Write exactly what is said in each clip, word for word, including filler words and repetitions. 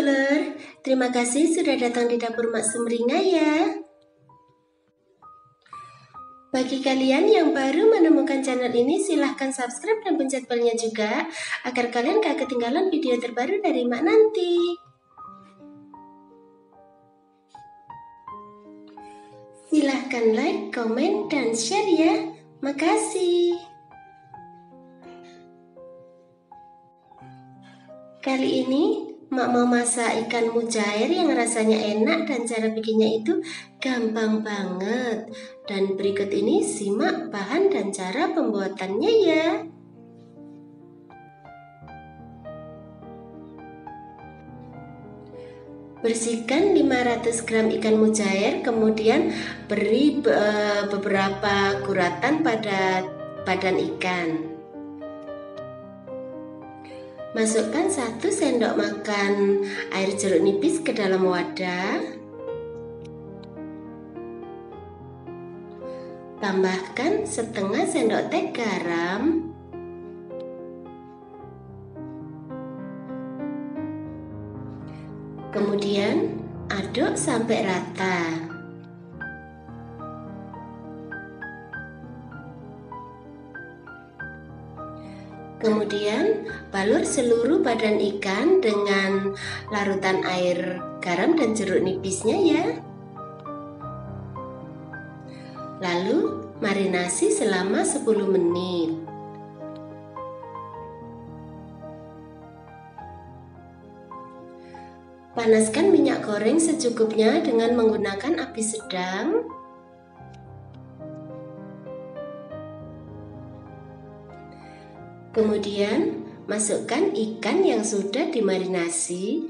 dulur, terima kasih sudah datang di dapur Mak Sumringah ya. Bagi kalian yang baru menemukan channel ini, silahkan subscribe dan pencet belnya juga agar kalian gak ketinggalan video terbaru dari Mak nanti. Silahkan like, komen, dan share ya. Makasih. Kali ini Mak mau masak ikan mujair yang rasanya enak dan cara bikinnya itu gampang banget. Dan berikut ini simak bahan dan cara pembuatannya ya. Bersihkan lima ratus gram ikan mujair, kemudian beri beberapa guratan pada badan ikan. Masukkan satu sendok makan air jeruk nipis ke dalam wadah. Tambahkan setengah sendok teh garam. Kemudian aduk sampai rata. Kemudian balur seluruh badan ikan dengan larutan air garam dan jeruk nipisnya ya. Lalu marinasi selama sepuluh menit. Panaskan minyak goreng secukupnya dengan menggunakan api sedang. Kemudian masukkan ikan yang sudah dimarinasi.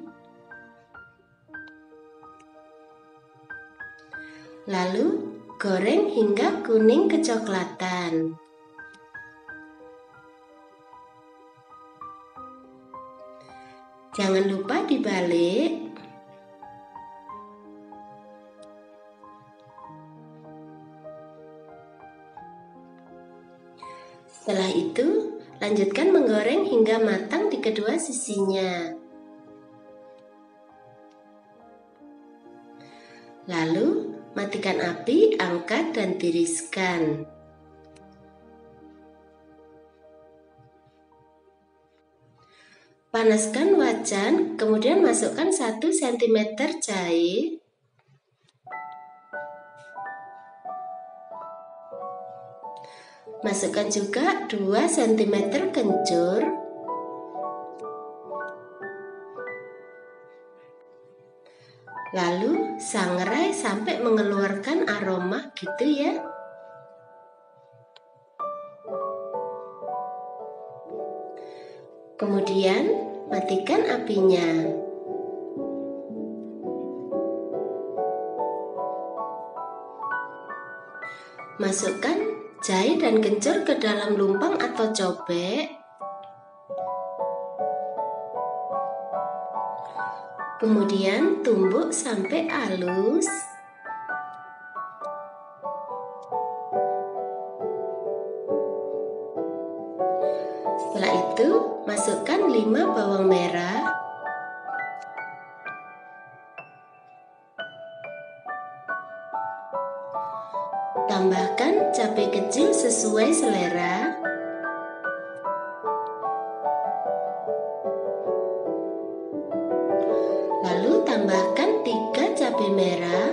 Lalu goreng hingga kuning kecoklatan. Jangan lupa dibalik. Setelah itu, lanjutkan menggoreng hingga matang di kedua sisinya. Lalu, matikan api, angkat dan tiriskan. Panaskan wajan, kemudian masukkan satu sentimeter jahe. Masukkan juga dua sentimeter kencur. Lalu sangrai sampai mengeluarkan aroma gitu ya. Kemudian matikan apinya. Masukkan jahe dan kencur ke dalam lumpang atau cobek. Kemudian tumbuk sampai halus. Setelah itu, masukkan lima bawang merah. Tambahkan cabai kecil sesuai selera. Lalu tambahkan tiga cabai merah.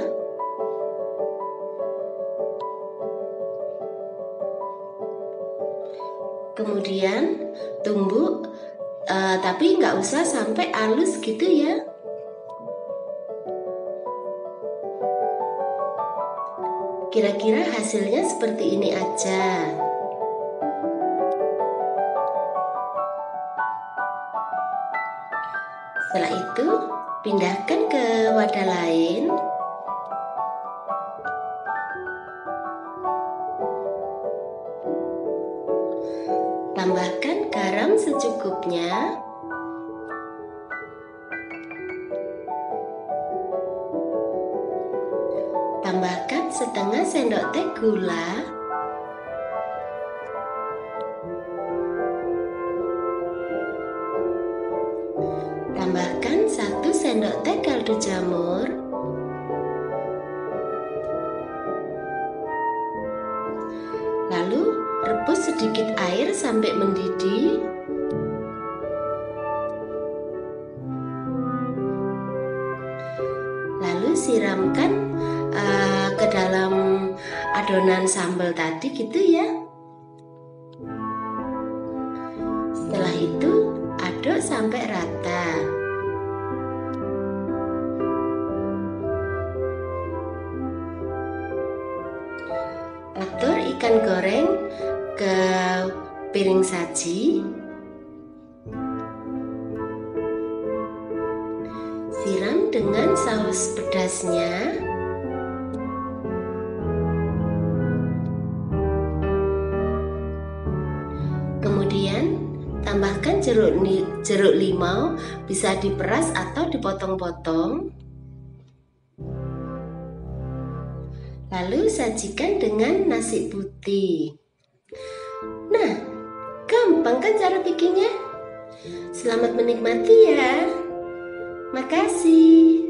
Kemudian tumbuk, uh, tapi nggak usah sampai halus gitu ya. Kira-kira hasilnya seperti ini aja. Setelah itu, pindahkan ke wadah lain. Tambahkan garam secukupnya. Tambahkan setengah sendok teh gula. Tambahkan satu sendok sendok teh kaldu jamur. Lalu rebus sedikit air sampai mendidih. Lalu siramkan uh, ke dalam adonan sambal tadi gitu ya. Setelah itu aduk sampai rata. Atur ikan goreng ke piring saji. Siram dengan saus pedasnya. Kemudian tambahkan jeruk, jeruk limau, bisa diperas atau dipotong-potong. Lalu sajikan dengan nasi putih. Nah, gampang kan cara bikinnya? Selamat menikmati ya. Makasih.